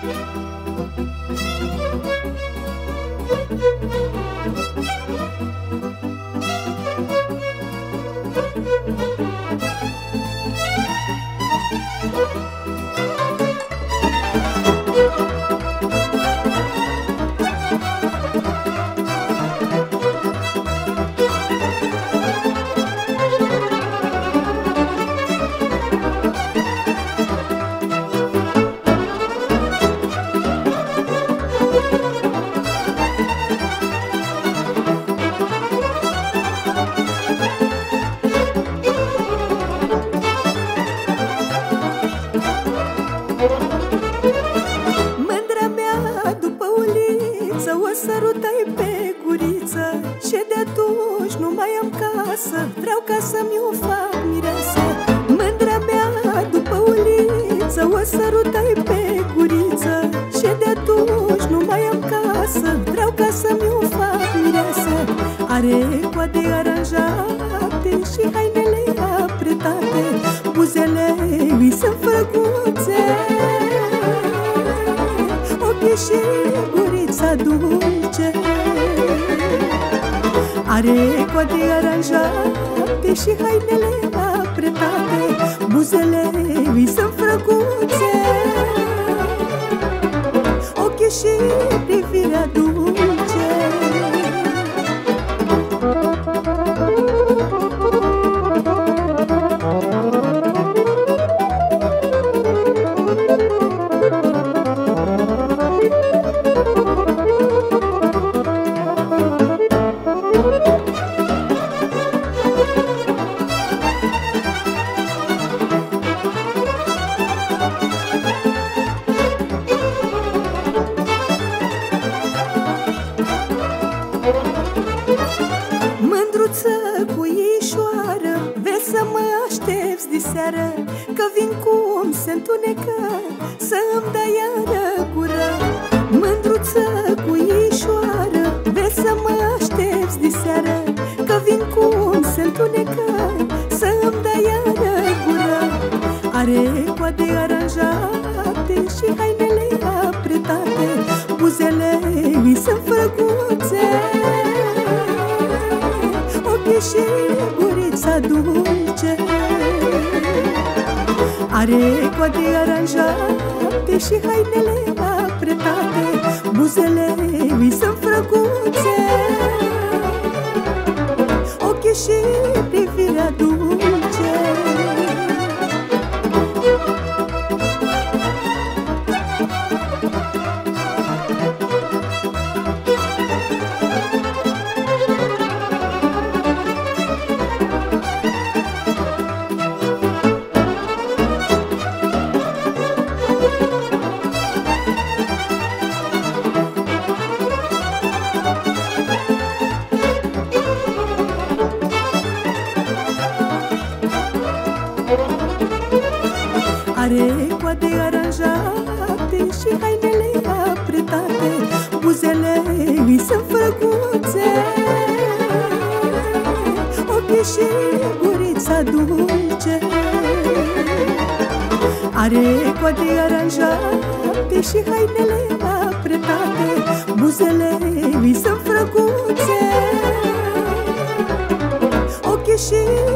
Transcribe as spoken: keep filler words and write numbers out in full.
Mândra mea după uliță, o sărutai pe guriță, și de atunci nu mai am casă, vreau ca să-mi o fac mireasă. Mândra mea după uliță, o sărutai pe guriță, și de atunci nu mai am casă, vreau ca să-mi o fac mireasă. Are coade aranjate și hainele apretate, buzele îi sunt frăguțe, ochii și gurița dulce. Are coade aranjate și hainele apretate, buzele îi sunt frăguțe, ochii și privirea dulce. Mândruță cuișoară, vezi să mă aștepți diseară, că vin cum se întunecă, să-mi dai iară gură. Mândruță cuișoară, vezi să mă aștepți diseară, că vin cum se întunecă, să-mi dai iară gură. Are coade aranjate și hainele apretate, buzele îi sunt frăguțe, ochii și gurița dulce. Are coade aranjate și hainele apretate, buzele îi sunt frăguțe, ochii și privirea dulce. Are coade aranjate și hainele apretate, buzele îi sunt frăguțe, ochii și gurița dulce. Are coade aranjate și hainele apretate, buzele îi sunt frăguțe, ochii și